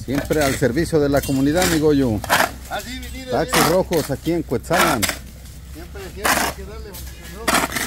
Siempre al servicio de la comunidad, mi Goyo. Así, mi líder. Taxis rojos aquí en Cuetzalan. Siempre hay que darle, ¿no?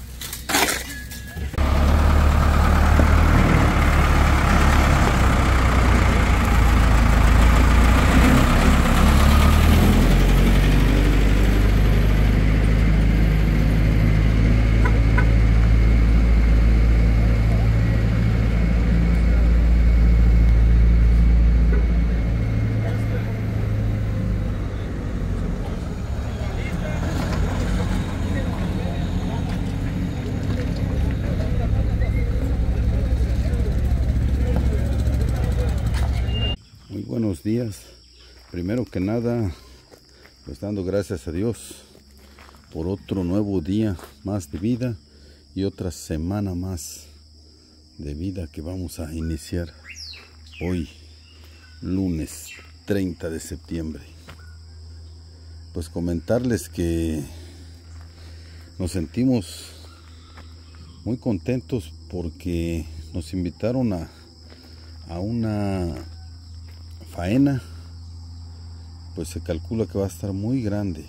Buenos días. Primero que nada, pues dando gracias a Dios por otro nuevo día más de vida y otra semana más de vida que vamos a iniciar hoy, lunes 30 de septiembre. Pues comentarles que nos sentimos muy contentos porque nos invitaron a una faena, pues se calcula que va a estar muy grande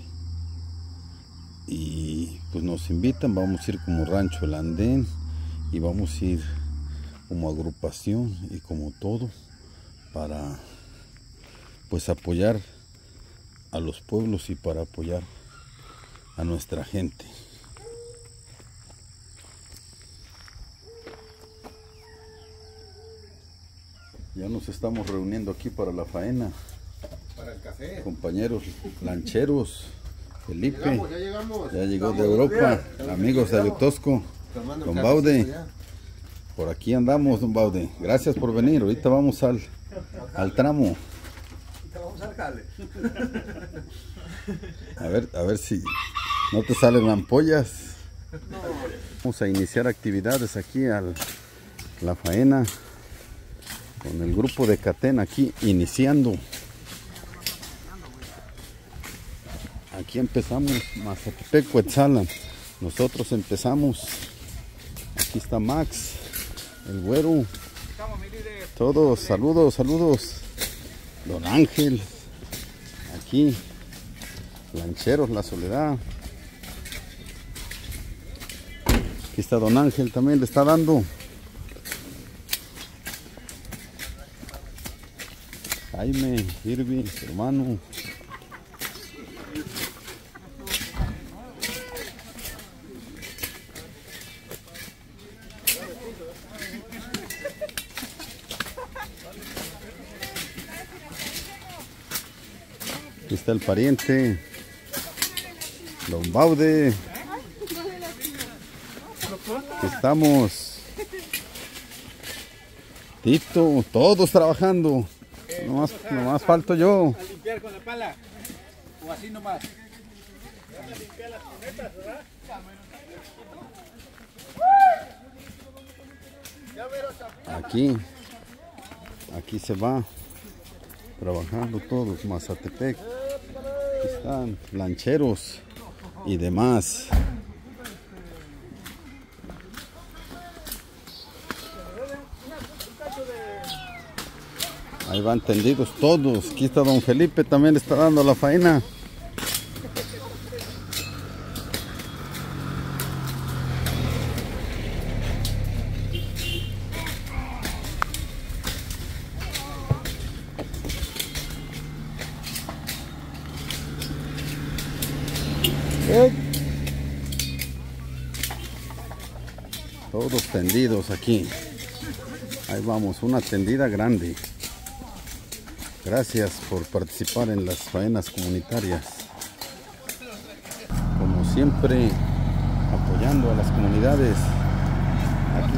y pues nos invitan. Vamos a ir como Rancho El Andén y vamos a ir como agrupación y como todo para pues apoyar a los pueblos y para apoyar a nuestra gente. Ya nos estamos reuniendo aquí para la faena. Para el café. Compañeros lancheros, Felipe, Ya llegamos. ya llegó de Europa, amigos de Ayutosco, don Baude. Por aquí andamos, don Baude. Gracias por venir. Ahorita vamos al tramo. Vamos al jale. A ver si no te salen ampollas. Vamos a iniciar actividades aquí la faena. Con el grupo de Catén aquí iniciando. Aquí empezamos Mazatepec, Cuetzalan. Nosotros empezamos. Aquí está Max, el güero. Todos, saludos, saludos. Don Ángel. Aquí. Lancheros, La Soledad. Aquí está Don Ángel, también le está dando. Jaime, Irving, su hermano. Aquí está el pariente, don Baude. Aquí estamos. Tito, todos trabajando. Nomás falto yo. A limpiar con la pala. O así nomás. A limpiar las cunetas, ¿verdad? Aquí se va trabajando todos. Mazatepec. Aquí están lancheros y demás. Ahí van tendidos todos. Aquí está don Felipe, también está dando la faena. Todos tendidos aquí. Ahí vamos, una tendida grande. Gracias por participar en las faenas comunitarias. Como siempre, apoyando a las comunidades. Aquí.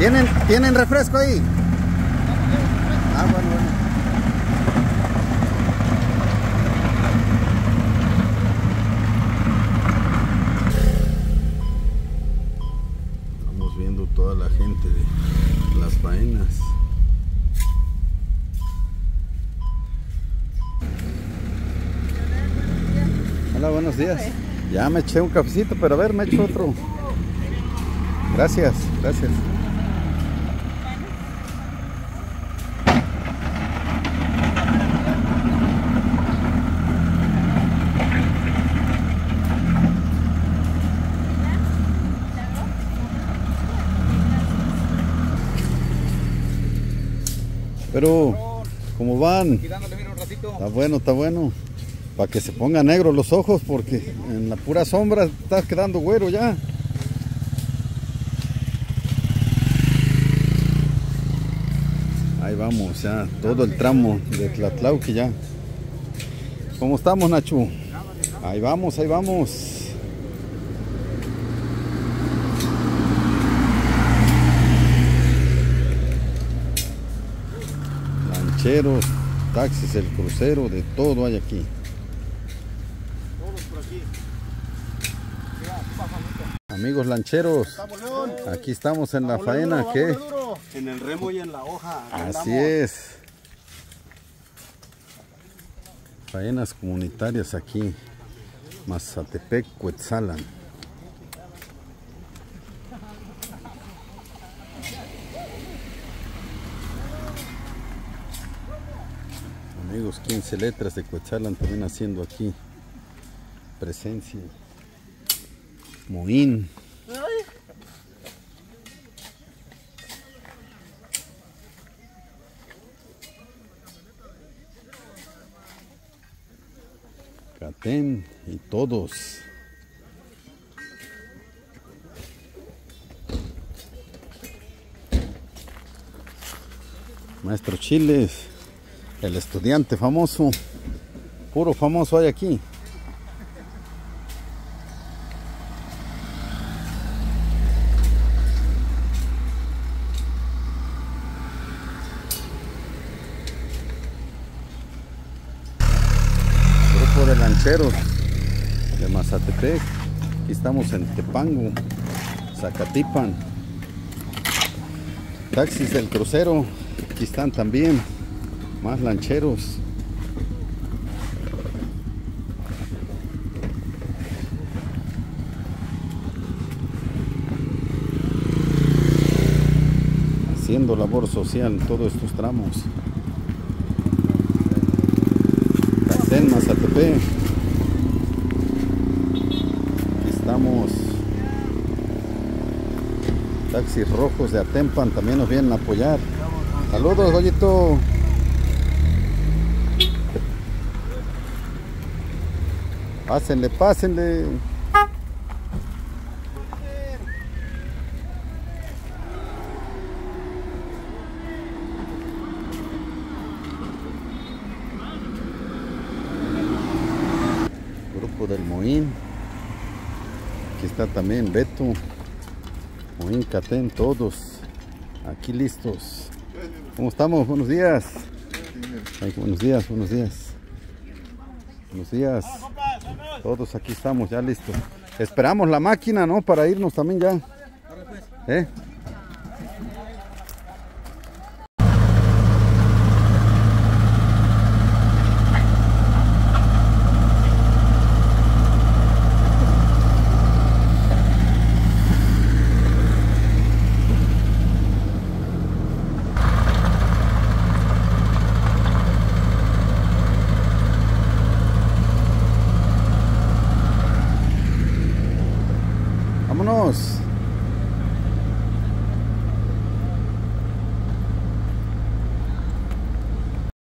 ¿Tienen refresco ahí? Ah, bueno, bueno. Estamos viendo toda la gente de las faenas. Hola, buenos días. Ya me eché un cafecito, pero a ver, me echo otro. Gracias, gracias. Pero, ¿cómo van? Tirándole, mira, un ratito. Está bueno, está bueno. Para que se pongan negros los ojos, porque en la pura sombra estás quedando güero ya. Ahí vamos, ya todo el tramo de Tlatlauqui ya. ¿Cómo estamos, Nacho? Ahí vamos, ahí vamos. Lancheros, taxis, el crucero, de todo hay aquí. Todos por aquí. Amigos lancheros, Estamos, León. aquí estamos en la Vámonos faena, duro, ¿qué? vámonos duro. En el remo y en la hoja. Así es. Faenas comunitarias aquí. Mazatepec, Cuetzalan. Amigos, 15 letras de Cuetzalan también haciendo aquí presencia. Moín. Catén y todos. Maestro Chiles, el estudiante famoso, puro famoso hay aquí. Grupo de lancheros de Mazatepec. Aquí estamos en Tepango, Zacatipan. Taxis del crucero, aquí están también más lancheros. Haciendo labor social en todos estos tramos. En Mazatepec. Aquí estamos. Taxis rojos de Atempan también nos vienen a apoyar. Saludos, Goyito. Pásenle, pásenle. Grupo del Moín. Aquí está también Beto. Moín, Catén, todos aquí listos. ¿Cómo estamos? Buenos días. Ay, buenos días, buenos días. Buenos días. Todos aquí estamos ya listos. Esperamos la máquina, ¿no? Para irnos también ya. ¿Eh? Vámonos.